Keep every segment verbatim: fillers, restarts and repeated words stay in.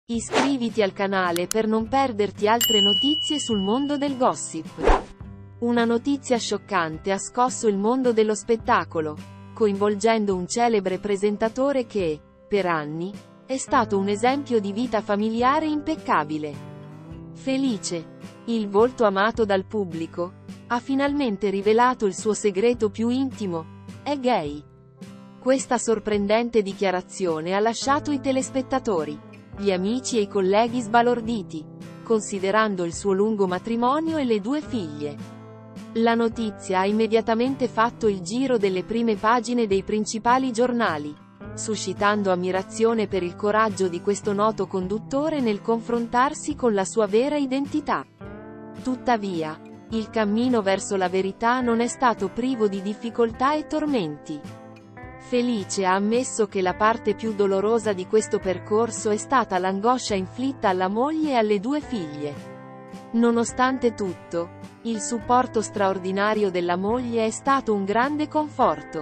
Iscriviti al canale per non perderti altre notizie sul mondo del gossip. Una notizia scioccante ha scosso il mondo dello spettacolo, coinvolgendo un celebre presentatore che, per anni, è stato un esempio di vita familiare impeccabile. Felice, il volto amato dal pubblico, ha finalmente rivelato il suo segreto più intimo: è gay. Questa sorprendente dichiarazione ha lasciato i telespettatori, gli amici e i colleghi sbalorditi, considerando il suo lungo matrimonio e le due figlie. La notizia ha immediatamente fatto il giro delle prime pagine dei principali giornali, suscitando ammirazione per il coraggio di questo noto conduttore nel confrontarsi con la sua vera identità. Tuttavia, il cammino verso la verità non è stato privo di difficoltà e tormenti. Felice ha ammesso che la parte più dolorosa di questo percorso è stata l'angoscia inflitta alla moglie e alle due figlie. Nonostante tutto, il supporto straordinario della moglie è stato un grande conforto.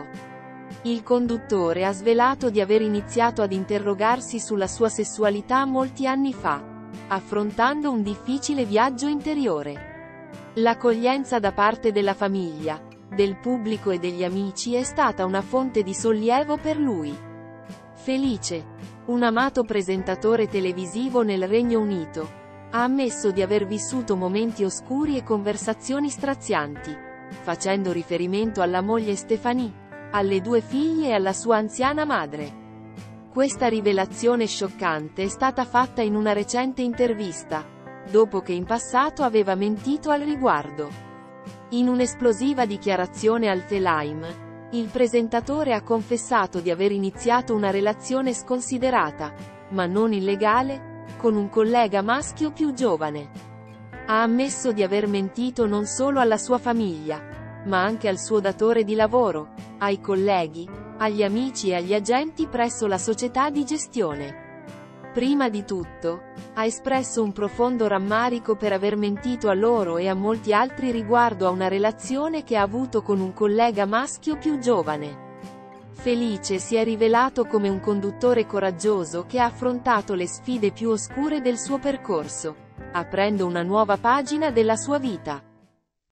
Il conduttore ha svelato di aver iniziato ad interrogarsi sulla sua sessualità molti anni fa, affrontando un difficile viaggio interiore. L'accoglienza da parte della famiglia, del pubblico e degli amici è stata una fonte di sollievo per lui. Felice, un amato presentatore televisivo nel Regno Unito, ha ammesso di aver vissuto momenti oscuri e conversazioni strazianti, facendo riferimento alla moglie Stephanie, alle due figlie e alla sua anziana madre. Questa rivelazione scioccante è stata fatta in una recente intervista, dopo che in passato aveva mentito al riguardo. In un'esplosiva dichiarazione al The Lime, il presentatore ha confessato di aver iniziato una relazione sconsiderata, ma non illegale, con un collega maschio più giovane. Ha ammesso di aver mentito non solo alla sua famiglia, ma anche al suo datore di lavoro, ai colleghi, agli amici e agli agenti presso la società di gestione. Prima di tutto, ha espresso un profondo rammarico per aver mentito a loro e a molti altri riguardo a una relazione che ha avuto con un collega maschio più giovane. Felice si è rivelato come un conduttore coraggioso che ha affrontato le sfide più oscure del suo percorso, aprendo una nuova pagina della sua vita.